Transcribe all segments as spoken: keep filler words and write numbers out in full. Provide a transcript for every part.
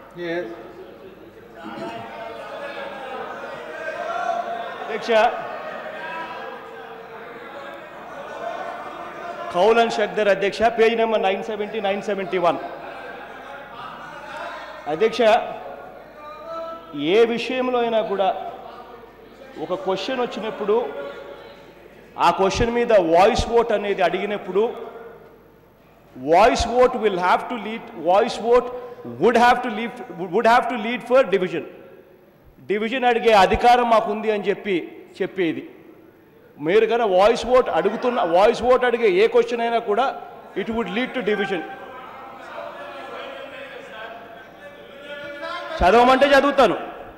Yes. Adhyaksha, Kaul and Shakdar Adhyaksha, page number nine seventy, nine seventy-one. Adhyaksha, ఏ విషయంలో అయినా కూడా ఒక question వచ్చినప్పుడు ఆ క్వశ్చన్ మీద వాయిస్ ఓట్ అనేది అడిగినప్పుడు voice vote will have to lead voice vote would have to lead would have to lead for division division అడిగే అధికారం మాకు ఉంది అని చెప్పి చెప్పేది మీరు కన్నా వాయిస్ ఓట్ అడుగుతున్న వాయిస్ ఓట్ అడిగే ఏ క్వశ్చన్ అయినా కూడా it would lead to division చదవమంటే చదువుతాను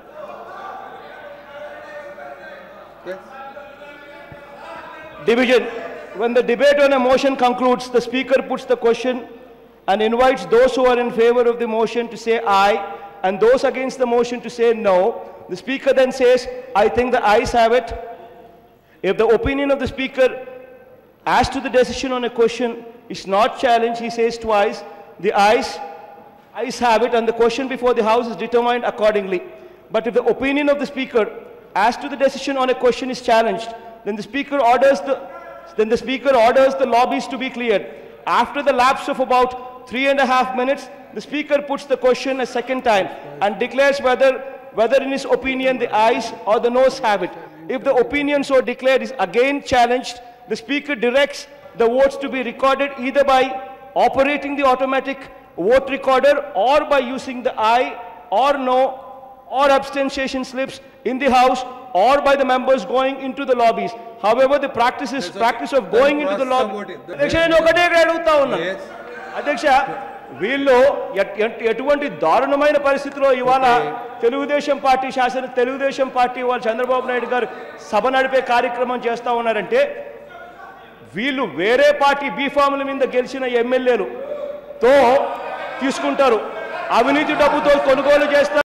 Division. When the debate on a motion concludes, the speaker puts the question and invites those who are in favor of the motion to say aye and those against the motion to say no. The speaker then says, I think the ayes have it. If the opinion of the speaker as to the decision on a question is not challenged, he says twice, the ayes, ayes have it, and the question before the House is determined accordingly. But if the opinion of the speaker as to the decision on a question is challenged, then the speaker orders the then the speaker orders the lobbies to be cleared. After the lapse of about three and a half minutes, the speaker puts the question a second time and declares whether whether in his opinion the ayes or the noes have it. If the opinion so declared is again challenged, the speaker directs the votes to be recorded either by operating the automatic vote recorder or by using the aye or no or abstention slips in the House or by the members going into the lobbies. However, the practice is practice of going into the lobby. Adhyaksha, నేను ఒకటే అడుగుతా ఉన్నా. అధ్యక్ష, వీళ్ళు ఎటువంటి దారుణమైన పరిస్థితిలో ఇవాళ తెలుగుదేశం పార్టీ శాసన తెలుగుదేశం పార్టీ వాళ్ళు చంద్రబాబు నాయుడు గారు సభ నడిపే కార్యక్రమం చేస్తా ఉన్నారంటే వీళ్ళు వేరే పార్టీ బీఫామ్ల మీద గెలిచిన ఎమ్మెల్యేలు తో తీసుకుంటారు, అవినీతి డబ్బుతో కొనుగోలు చేస్తారు.